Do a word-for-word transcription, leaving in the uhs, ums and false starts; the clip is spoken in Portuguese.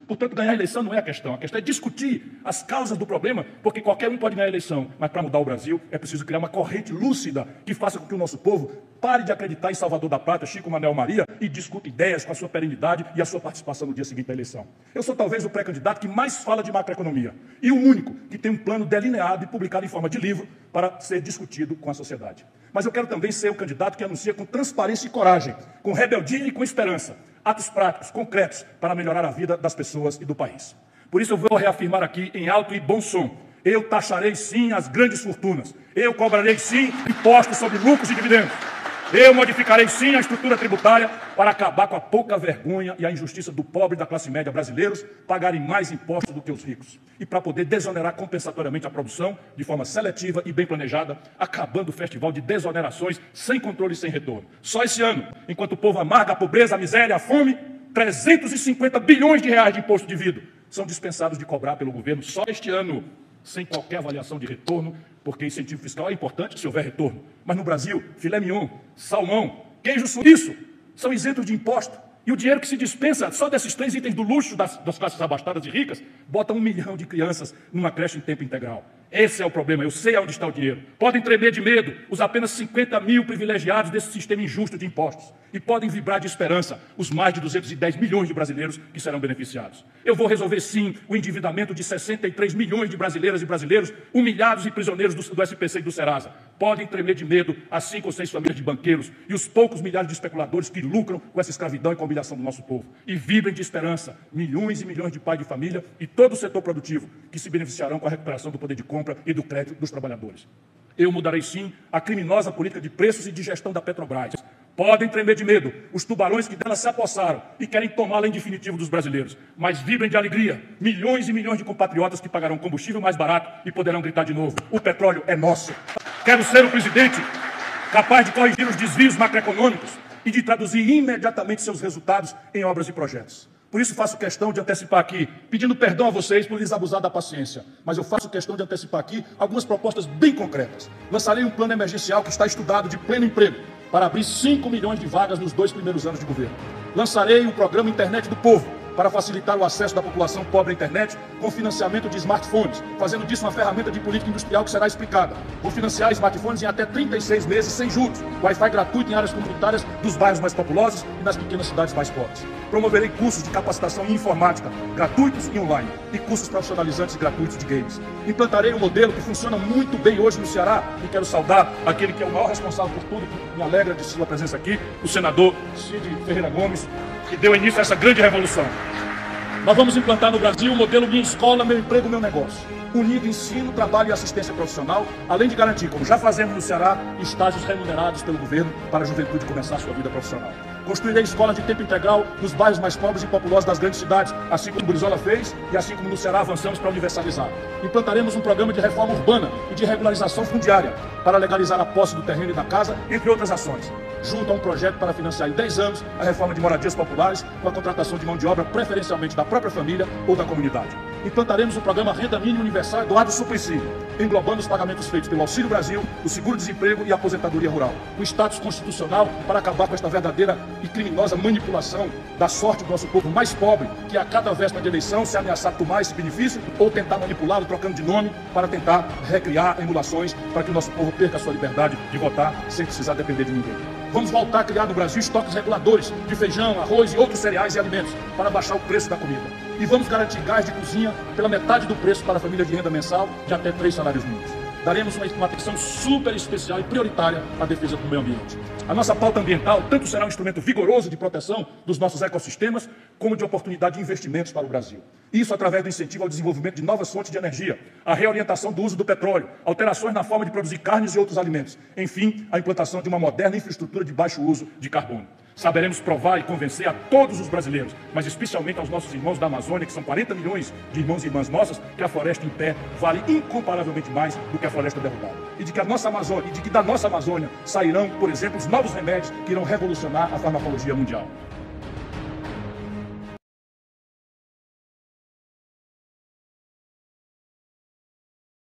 Portanto, ganhar a eleição não é a questão. A questão é discutir as causas do problema, porque qualquer um pode ganhar a eleição. Mas para mudar o Brasil, é preciso criar uma corrente lúcida que faça com que o nosso povo pare de acreditar em Salvador da Pátria, Chico Manuel Maria, e discuta ideias com a sua perenidade e a sua participação no dia seguinte da eleição. Eu sou talvez o pré-candidato que mais fala de macroeconomia e o único que tem um plano delineado e publicado em forma de livro para ser discutido com a sociedade. Mas eu quero também ser o candidato que anuncia com transparência e coragem, com rebeldia e com esperança, atos práticos, concretos, para melhorar a vida das pessoas e do país. Por isso eu vou reafirmar aqui em alto e bom som: eu taxarei sim as grandes fortunas, eu cobrarei sim impostos sobre lucros e dividendos, eu modificarei sim a estrutura tributária para acabar com a pouca vergonha e a injustiça do pobre e da classe média brasileiros pagarem mais impostos do que os ricos. E para poder desonerar compensatoriamente a produção de forma seletiva e bem planejada, acabando o festival de desonerações sem controle e sem retorno. Só esse ano, enquanto o povo amarga a pobreza, a miséria, a fome, trezentos e cinquenta bilhões de reais de imposto devido são dispensados de cobrar pelo governo só este ano, sem qualquer avaliação de retorno, porque incentivo fiscal é importante se houver retorno. Mas no Brasil, filé mignon, salmão, queijo suíço são isentos de imposto. E o dinheiro que se dispensa só desses três itens do luxo das, das classes abastadas e ricas, bota um milhão de crianças numa creche em tempo integral. Esse é o problema, eu sei onde está o dinheiro. Podem tremer de medo os apenas cinquenta mil privilegiados desse sistema injusto de impostos. E podem vibrar de esperança os mais de duzentos e dez milhões de brasileiros que serão beneficiados. Eu vou resolver sim o endividamento de sessenta e três milhões de brasileiras e brasileiros humilhados e prisioneiros do, do S P C e do Serasa. Podem tremer de medo as cinco ou seis famílias de banqueiros e os poucos milhares de especuladores que lucram com essa escravidão e com a humilhação do nosso povo. E vibrem de esperança milhões e milhões de pais de família e todo o setor produtivo que se beneficiarão com a recuperação do poder de compra e do crédito dos trabalhadores. Eu mudarei sim a criminosa política de preços e de gestão da Petrobras. Podem tremer de medo os tubarões que dela se apossaram e querem tomá-la em definitivo dos brasileiros. Mas vibrem de alegria milhões e milhões de compatriotas que pagarão combustível mais barato e poderão gritar de novo: o petróleo é nosso. Quero ser o presidente capaz de corrigir os desvios macroeconômicos e de traduzir imediatamente seus resultados em obras e projetos. Por isso faço questão de antecipar aqui, pedindo perdão a vocês por lhes abusar da paciência, mas eu faço questão de antecipar aqui algumas propostas bem concretas. Lançarei um plano emergencial que está estudado de pleno emprego, para abrir cinco milhões de vagas nos dois primeiros anos de governo. Lançarei um programa Internet do Povo, para facilitar o acesso da população pobre à internet, com financiamento de smartphones, fazendo disso uma ferramenta de política industrial que será explicada. Vou financiar smartphones em até trinta e seis meses sem juros, Wi-Fi gratuito em áreas comunitárias dos bairros mais populosos e nas pequenas cidades mais pobres. Promoverei cursos de capacitação em informática, gratuitos e online, e cursos profissionalizantes gratuitos de games. Implantarei um modelo que funciona muito bem hoje no Ceará, e quero saudar aquele que é o maior responsável por tudo, que me alegra de sua presença aqui, o senador Cid Ferreira Gomes, que deu início a essa grande revolução. Nós vamos implantar no Brasil o modelo Minha Escola, Meu Emprego, Meu Negócio, unindo ensino, trabalho e assistência profissional, além de garantir, como já fazemos no Ceará, estágios remunerados pelo governo para a juventude começar a sua vida profissional. Construirei escolas de tempo integral nos bairros mais pobres e populosos das grandes cidades, assim como Brizola fez e assim como no Ceará avançamos para universalizar. Implantaremos um programa de reforma urbana e de regularização fundiária para legalizar a posse do terreno e da casa, entre outras ações, junto a um projeto para financiar em dez anos a reforma de moradias populares com a contratação de mão de obra preferencialmente da própria família ou da comunidade. Implantaremos o programa Renda Mínima Universal Eduardo Suplicy, englobando os pagamentos feitos pelo Auxílio Brasil, o Seguro-Desemprego e a Aposentadoria Rural, o status constitucional para acabar com esta verdadeira e criminosa manipulação da sorte do nosso povo mais pobre, que a cada véspera de eleição se ameaçar tomar esse benefício ou tentar manipulá-lo trocando de nome para tentar recriar emulações para que o nosso povo perca a sua liberdade de votar sem precisar depender de ninguém. Vamos voltar a criar no Brasil estoques reguladores de feijão, arroz e outros cereais e alimentos para baixar o preço da comida. E vamos garantir gás de cozinha pela metade do preço para a família de renda mensal de até três salários mínimos. Daremos uma, uma atenção super especial e prioritária à defesa do meio ambiente. A nossa pauta ambiental tanto será um instrumento vigoroso de proteção dos nossos ecossistemas, como de oportunidade de investimentos para o Brasil. Isso através do incentivo ao desenvolvimento de novas fontes de energia, a reorientação do uso do petróleo, alterações na forma de produzir carnes e outros alimentos. Enfim, a implantação de uma moderna infraestrutura de baixo uso de carbono. Saberemos provar e convencer a todos os brasileiros, mas especialmente aos nossos irmãos da Amazônia, que são quarenta milhões de irmãos e irmãs nossas, que a floresta em pé vale incomparavelmente mais do que a floresta derrubada. E de que a nossa Amazônia, e de que da nossa Amazônia sairão, por exemplo, os novos remédios que irão revolucionar a farmacologia mundial.